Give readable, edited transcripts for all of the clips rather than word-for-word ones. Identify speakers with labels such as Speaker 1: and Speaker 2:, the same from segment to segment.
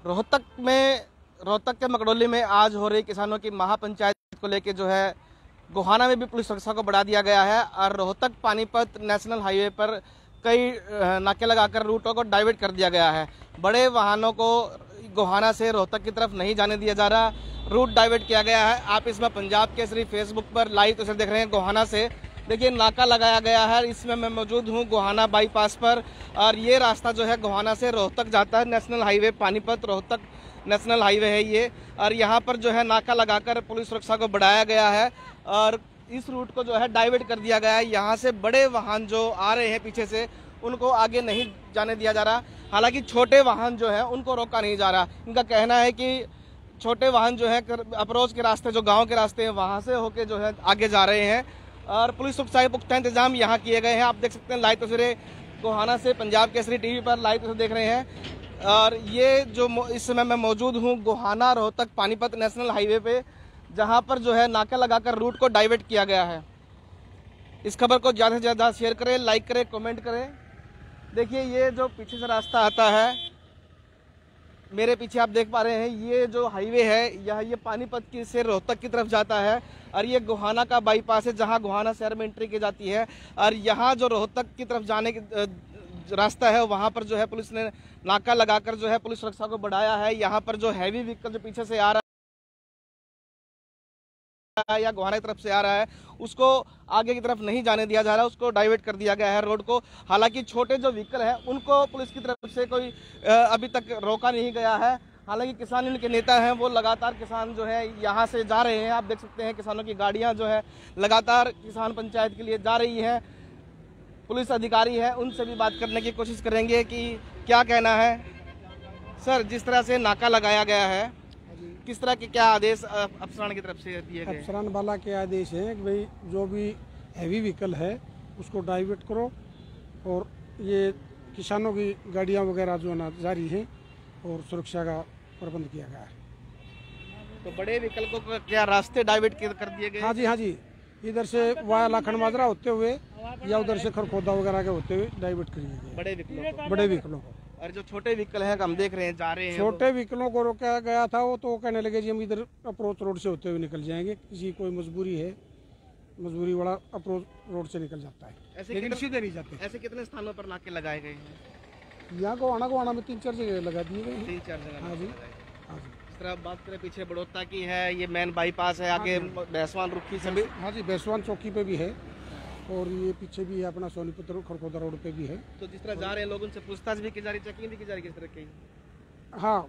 Speaker 1: रोहतक के मकड़ोली में आज हो रही किसानों की महापंचायत को लेकर जो है गोहाना में भी पुलिस सुरक्षा को बढ़ा दिया गया है और रोहतक पानीपत नेशनल हाईवे पर कई नाके लगाकर रूटों को डाइवर्ट कर दिया गया है। बड़े वाहनों को गोहाना से रोहतक की तरफ नहीं जाने दिया जा रहा, रूट डाइवर्ट किया गया है। आप इसमें पंजाब केसरी फेसबुक पर लाइव तस्वीर देख रहे हैं गोहाना से। देखिए नाका लगाया गया है, इसमें मैं मौजूद हूँ गोहाना बाईपास पर और ये रास्ता जो है गोहाना से रोहतक जाता है। National highway Panipat Rohtak national highway है ये, और यहाँ पर जो है नाका लगाकर पुलिस सुरक्षा को बढ़ाया गया है और इस रूट को जो है डाइवर्ट कर दिया गया है। यहाँ से बड़े वाहन जो आ रहे हैं पीछे से उनको आगे नहीं जाने दिया जा रहा, हालांकि छोटे वाहन जो है उनको रोका नहीं जा रहा। इनका कहना है कि छोटे वाहन जो है अप्रोच के रास्ते, जो गाँव के रास्ते हैं वहाँ से होके जो है आगे जा रहे हैं और पुलिस सुरक्षा के पुख्ता इंतजाम यहाँ किए गए हैं। आप देख सकते हैं लाइव तस्वीरें गोहाना से पंजाब केसरी टीवी पर लाइव तस्वीर देख रहे हैं और ये जो इस समय मैं मौजूद हूँ गोहाना रोहतक पानीपत नेशनल हाईवे पे, जहाँ पर जो है नाका लगाकर रूट को डाइवर्ट किया गया है। इस खबर को ज़्यादा से ज़्यादा शेयर करें, लाइक करें, कमेंट करें। देखिए ये जो पीछे से रास्ता आता है, मेरे पीछे आप देख पा रहे हैं, ये जो हाईवे है ये पानीपत की से रोहतक की तरफ जाता है और ये गोहाना का बाईपास है जहां गोहाना शहर में एंट्री की जाती है। और यहाँ जो रोहतक की तरफ जाने की रास्ता है वहाँ पर जो है पुलिस ने नाका लगाकर जो है पुलिस सुरक्षा को बढ़ाया है। यहाँ पर जो हैवी व्हीकल जो पीछे से आ रहा है या गोहाना की तरफ से आ रहा है उसको आगे की तरफ नहीं जाने दिया जा रहा, उसको डाइवर्ट कर दिया गया है रोड को। हालांकि छोटे जो व्हीकल है उनको पुलिस की तरफ से कोई अभी तक रोका नहीं गया है। हालांकि किसान इनके नेता हैं वो लगातार किसान जो है यहाँ से जा रहे हैं। आप देख सकते हैं किसानों की गाड़ियाँ जो है लगातार किसान पंचायत के लिए जा रही हैं। पुलिस अधिकारी है उनसे भी बात करने की कोशिश करेंगे कि क्या कहना है। सर, जिस तरह से नाका लगाया गया है किस तरह के क्या आदेश अफसरान की तरफ से दिए गए?
Speaker 2: अफसरान वाला के आदेश है कि भाई जो भी हैवी व्हीकल है उसको डाइवर्ट करो और ये किसानों की गाड़ियां वगैरह जो ना जारी हैं और सुरक्षा का प्रबंध किया गया है।
Speaker 1: तो बड़े व्हीकल को क्या रास्ते डाइवर्ट कर दिए गए?
Speaker 2: हाँ जी, इधर से वाया लाखन माजरा होते हुए या उधर से खरखोदा वगैरह के होते हुए डाइवर्ट करिए गए बड़े व्हीकलों को।
Speaker 1: और जो छोटे व्हीकल हैं हम देख रहे हैं जा रहे हैं,
Speaker 2: छोटे व्हीकलों को रोका गया था वो तो कहने लगे जी हम इधर अप्रोच रोड से होते हुए निकल जाएंगे, किसी कोई मजबूरी है, मजबूरी वाला अप्रोच रोड से निकल जाता है, लेकिन सीधे नहीं जाते।
Speaker 1: ऐसे कितने स्थानों पर नाके लगाए गए हैं?
Speaker 2: यहाँ गोहाना में 3-4 जगह लगा दिए गए।
Speaker 1: 3-4 जगह?
Speaker 2: हाँ जी।
Speaker 1: इस तरह बात करें पीछे बड़ौदा की है, ये मेन बाईपास है, आगे बेसवान रुखी से भी।
Speaker 2: हाँ जी, बेसवान चौकी पे भी है और ये पीछे भी है अपना सोनीपत खरखोदा रोड पे भी है।
Speaker 1: तो जिस तरह जा रहे हैं लोग उनसे पूछताछ भी की जा रही, चेकिंग भी की जा रही किस तरह की?
Speaker 2: हाँ,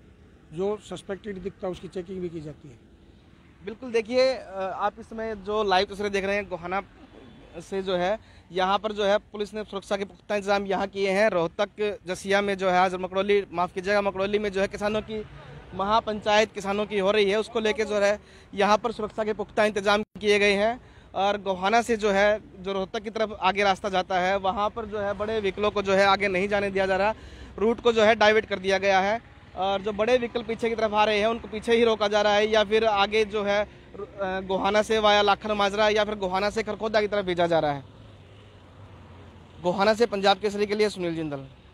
Speaker 2: जो सस्पेक्टेड दिखता है उसकी चेकिंग भी की जाती है।
Speaker 1: बिल्कुल। देखिए आप इस समय जो लाइव तस्वीरें देख रहे हैं गोहाना से जो है यहाँ पर जो है पुलिस ने सुरक्षा के पुख्ता इंतजाम यहाँ किए हैं। रोहतक जसिया में जो है आज मकड़ोली में जो है किसानों की महापंचायत किसानों की हो रही है, उसको लेके जो है यहाँ पर सुरक्षा के पुख्ता इंतजाम किए गए हैं। और गोहाना से जो है जो रोहतक की तरफ आगे रास्ता जाता है वहाँ पर जो है बड़े व्हीकलों को जो है आगे नहीं जाने दिया जा रहा, रूट को जो है डाइवर्ट कर दिया गया है। और जो बड़े व्हीकल पीछे की तरफ आ रहे हैं उनको पीछे ही रोका जा रहा है या फिर आगे जो है गोहाना से वाया लाखन माजरा या फिर गोहाना से खरखोदा की तरफ भेजा जा रहा है। गोहाना से पंजाब केसरी के लिए सुनील जिंदल।